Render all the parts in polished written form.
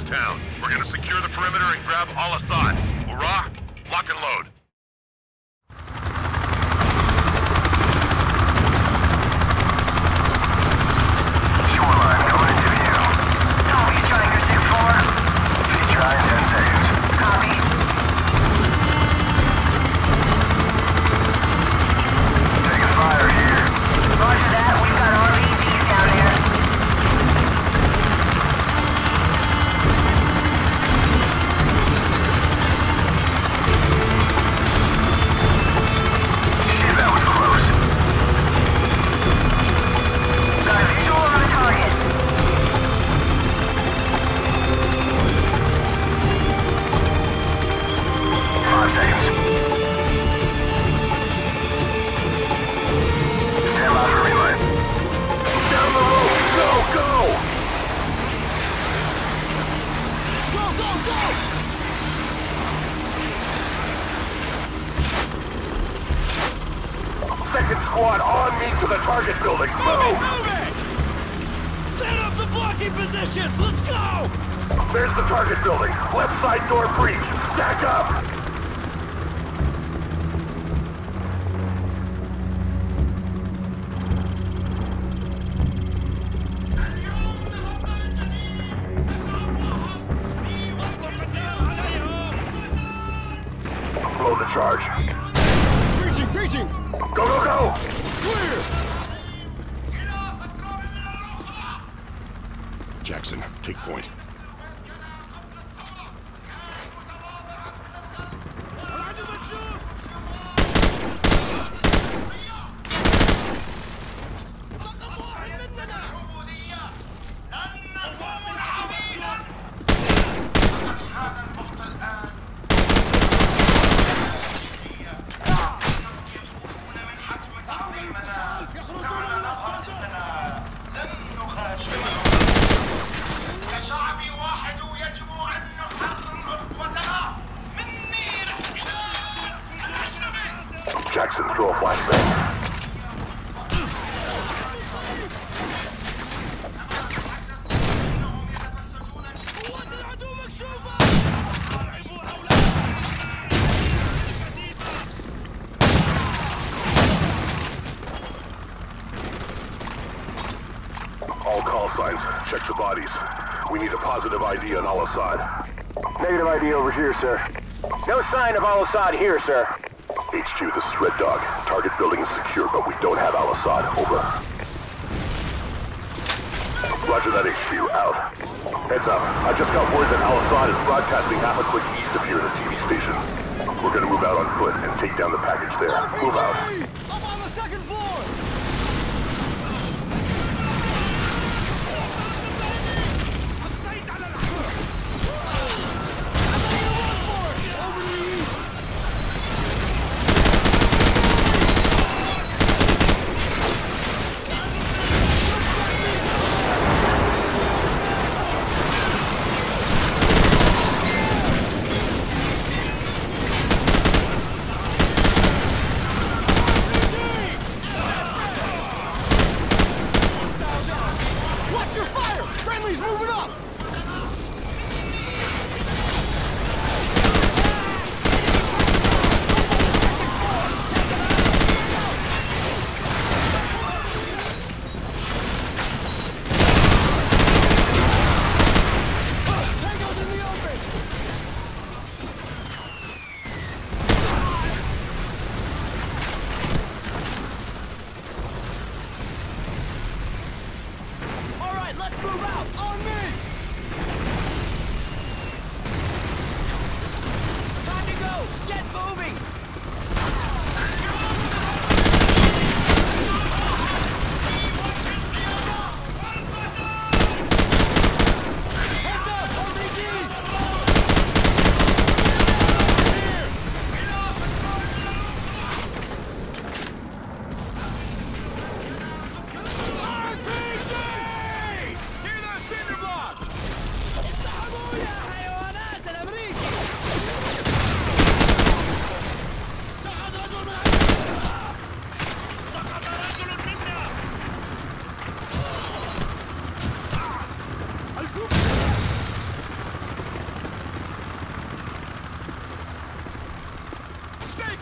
downtown. We're gonna secure the perimeter and grab Al-Assad. Hurrah! Lock and load. Shoreline coming into view. Copy, Striker 6-4. She's trying 10 seconds. Copy. Taking fire here. Roger that. We've got RVPs down there. Shit, that was close. Got a visual on the target. Five seconds. Stand by for relay. Down the road! Go, go! Go, go, go! Second squad on me to the target building. Move! Move it! Set up the blocking positions! Let's go! There's the target building. Left side door breach. Stack up! Blow the charge. Breaching, breaching! Go, go, go! Clear! Jackson, take point. Jackson, throw a flashbang. All call signs. Check the bodies. We need a positive ID on Al-Assad. Negative ID over here, sir. No sign of Al-Assad here, sir. HQ, this is Red Dog. Target building is secure, but we don't have Al-Assad. Over. Roger that, HQ. Out. Heads up. I just got word that Al-Assad is broadcasting half a click east of here at a TV station. We're gonna move out on foot and take down the package there. Move out. Up on the second floor! Over the east!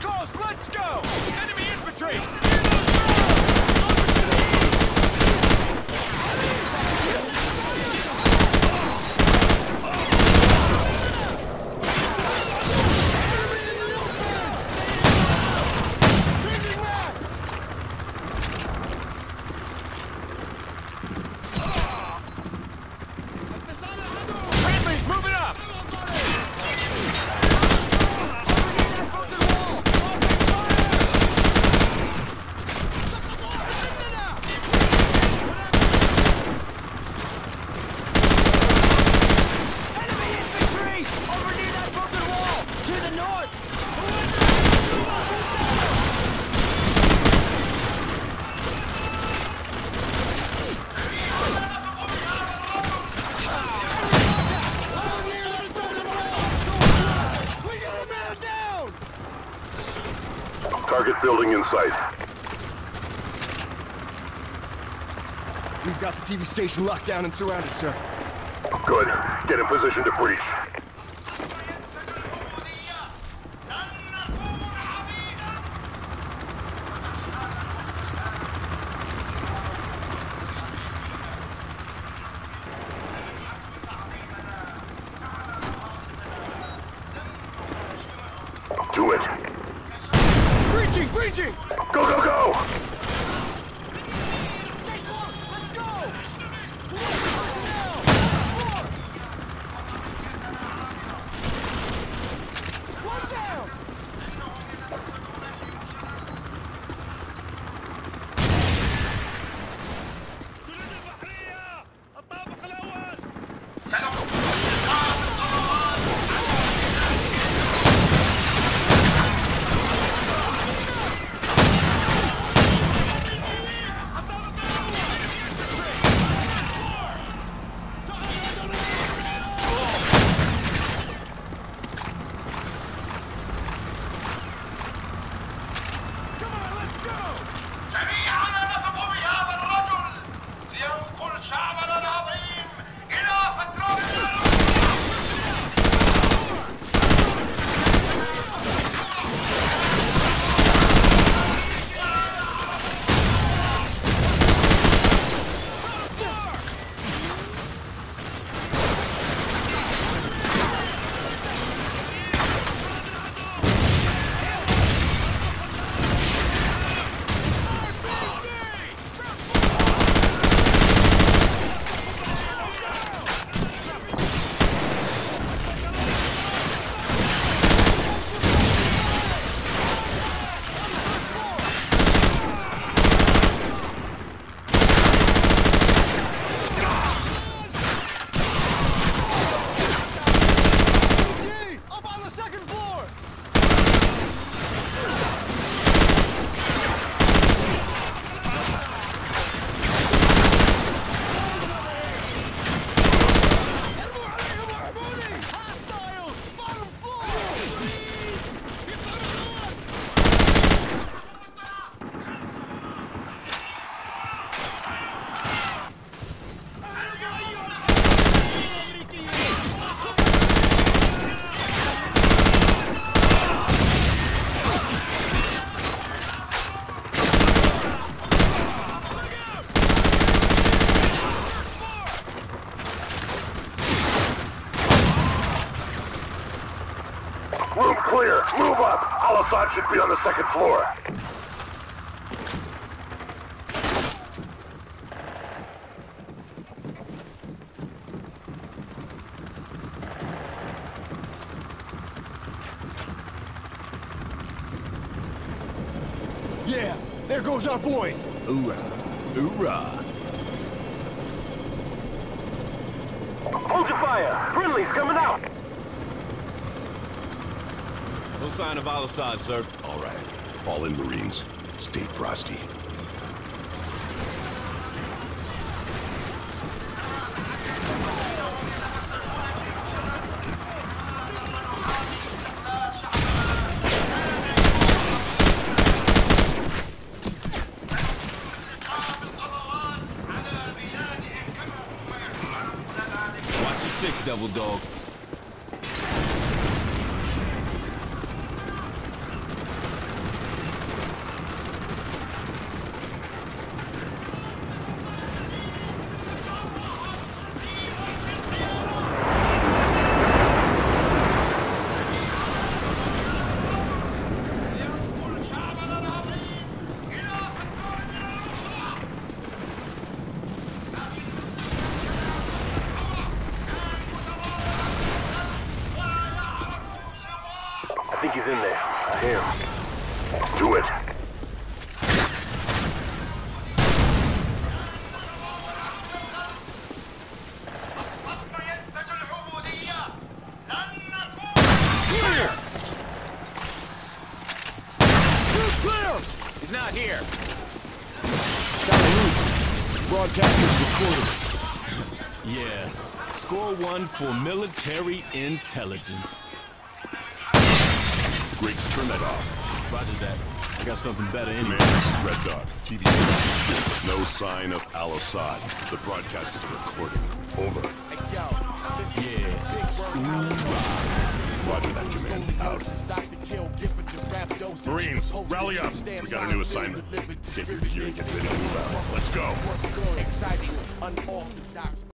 coast! Let's go! Enemy infantry! Target building in sight. We've got the TV station locked down and surrounded, sir. Good. Get in position to breach. Do it. Breaching! Breaching! Go, go, go! Stay close! Let's go! One down! الطابق الأول! Room clear. Move up. Al-Assad should be on the second floor. Yeah, there goes our boys. Hoorah! Hoorah! Hold your fire. Friendly's coming out. No sign of Al-Assad, sir. All right. Fall in, Marines. Stay frosty. Watch your six, devil dog. he's in there. I hear him. Do it. Clear! Clear! He's not here. Broadcast is recorded. Yes. Score 1 for military intelligence. Griggs, turn that off. Roger that. I got something better anyway. Man, this is Red Dog. TV station. No sign of Al-Assad. The broadcast is a recording. Over. Roger that, command. Out. Marines, rally up. We got a new assignment. Take your gear and get ready to move out. Let's go. Exciting, unorthodox.